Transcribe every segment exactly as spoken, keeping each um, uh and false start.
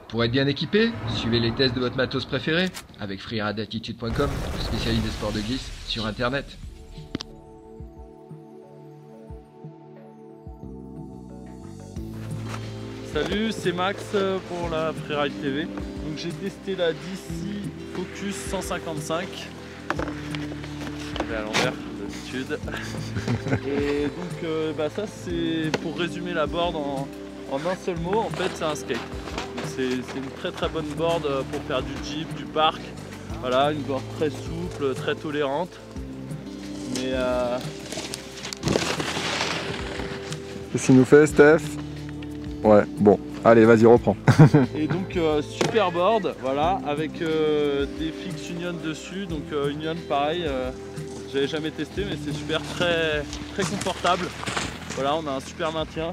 Pour être bien équipé, suivez les tests de votre matos préféré avec freeride attitude point com, le spécialiste des sports de glisse sur internet. Salut, c'est Max pour la Freeride T V. Donc j'ai testé la D C Focus cent cinquante-cinq. Je vais à l'envers d'habitude. Et donc euh, bah ça c'est pour résumer la board en, en un seul mot, en fait c'est un skate. C'est une très très bonne board pour faire du jeep, du parc. Voilà, une board très souple, très tolérante. Mais euh... Qu'est-ce qu'il nous fait, Steph? Ouais, bon, allez, vas-y, reprends. Et donc euh, super board, voilà, avec euh, des fixes Union dessus. Donc euh, Union pareil, euh, j'avais jamais testé mais c'est super, très très confortable. Voilà, on a un super maintien.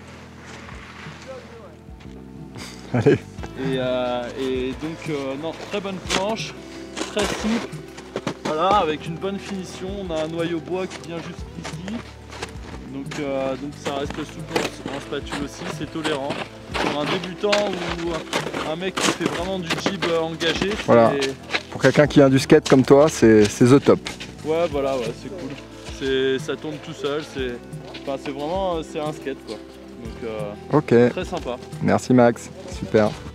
Allez. Et, euh, et donc euh, non, très bonne planche, très souple. Voilà, avec une bonne finition. On a un noyau bois qui vient jusqu'ici. Donc, euh, donc ça reste souple en spatule aussi, c'est tolérant. Pour un débutant ou un mec qui fait vraiment du jib engagé, voilà. Pour quelqu'un qui a du skate comme toi, c'est the top. Ouais, voilà, ouais, c'est cool. Ça tourne tout seul, c'est enfin, vraiment c'est un skate quoi. Donc euh, ok. très sympa. Merci Max, super.